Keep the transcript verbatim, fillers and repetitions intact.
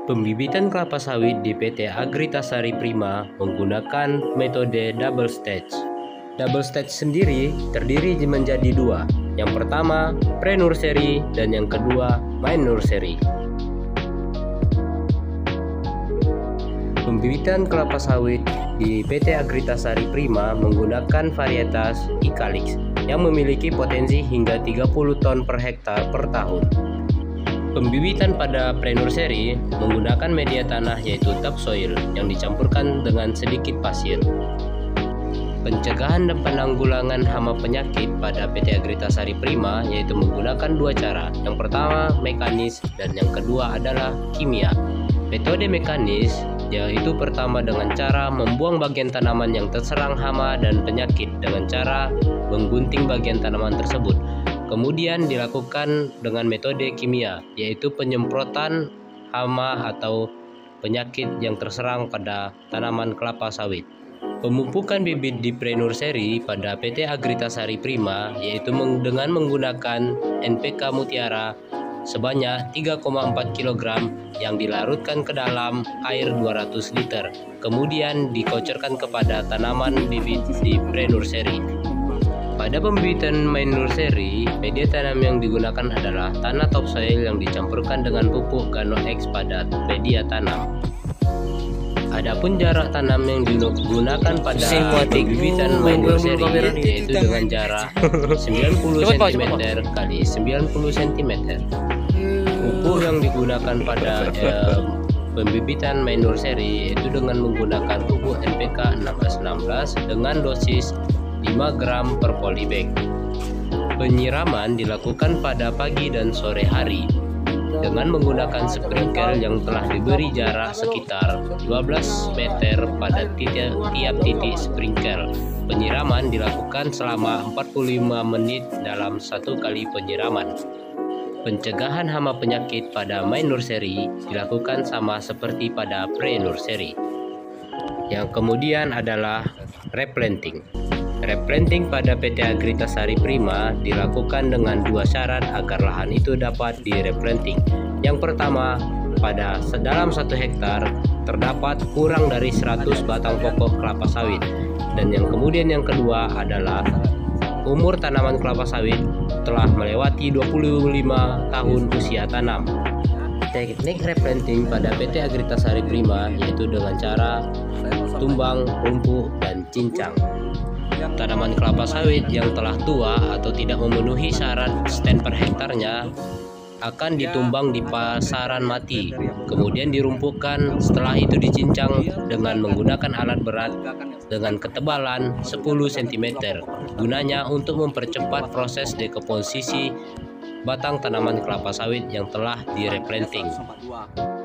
Pembibitan kelapa sawit di P T Agritasari Prima menggunakan metode double stage. Double stage sendiri terdiri menjadi dua. Yang pertama pre-nursery dan yang kedua main nursery. Pembibitan kelapa sawit di P T Agritasari Prima menggunakan varietas Ikalix yang memiliki potensi hingga tiga puluh ton per hektar per tahun. Pembibitan pada pre-nursery menggunakan media tanah yaitu topsoil yang dicampurkan dengan sedikit pasir. Pencegahan dan penanggulangan hama penyakit pada P T Agritasari Prima yaitu menggunakan dua cara. Yang pertama mekanis dan yang kedua adalah kimia. Metode mekanis yaitu pertama dengan cara membuang bagian tanaman yang terserang hama dan penyakit dengan cara menggunting bagian tanaman tersebut. Kemudian dilakukan dengan metode kimia, yaitu penyemprotan hama atau penyakit yang terserang pada tanaman kelapa sawit. Pemupukan bibit di pre-nursery pada P T Agritasari Prima yaitu dengan menggunakan N P K Mutiara sebanyak tiga koma empat kilogram yang dilarutkan ke dalam air dua ratus liter. Kemudian dikocorkan kepada tanaman bibit di pre-nursery. Pada pembibitan main nursery, media tanam yang digunakan adalah tanah topsoil yang dicampurkan dengan pupuk Gano-X pada media tanam. Adapun jarak tanam yang digunakan pada pembibitan main nursery yaitu dengan jarak sembilan puluh sentimeter kali sembilan puluh sentimeter. Pupuk yang digunakan pada eh, pembibitan main nursery yaitu dengan menggunakan pupuk N P K enam belas enam belas dengan dosis lima gram per polybag. Penyiraman dilakukan pada pagi dan sore hari dengan menggunakan sprinkler yang telah diberi jarak sekitar dua belas meter pada titik, tiap titik sprinkler. Penyiraman dilakukan selama empat puluh lima menit dalam satu kali penyiraman. Pencegahan hama penyakit pada main nursery dilakukan sama seperti pada pre-nursery. Yang kemudian adalah replanting. Replanting pada P T Agritasari Prima dilakukan dengan dua syarat agar lahan itu dapat direplanting. Yang pertama, pada dalam satu hektar terdapat kurang dari seratus batang pokok kelapa sawit. Dan yang kemudian yang kedua adalah umur tanaman kelapa sawit telah melewati dua puluh lima tahun usia tanam. Teknik replanting pada P T Agritasari Prima yaitu dengan cara tumbang, rumput, dan cincang. Tanaman kelapa sawit yang telah tua atau tidak memenuhi syarat stand per hektarnya akan ditumbang di pasaran mati, kemudian dirumpukan. Setelah itu dicincang dengan menggunakan alat berat dengan ketebalan sepuluh sentimeter, gunanya untuk mempercepat proses dekomposisi batang tanaman kelapa sawit yang telah direplanting.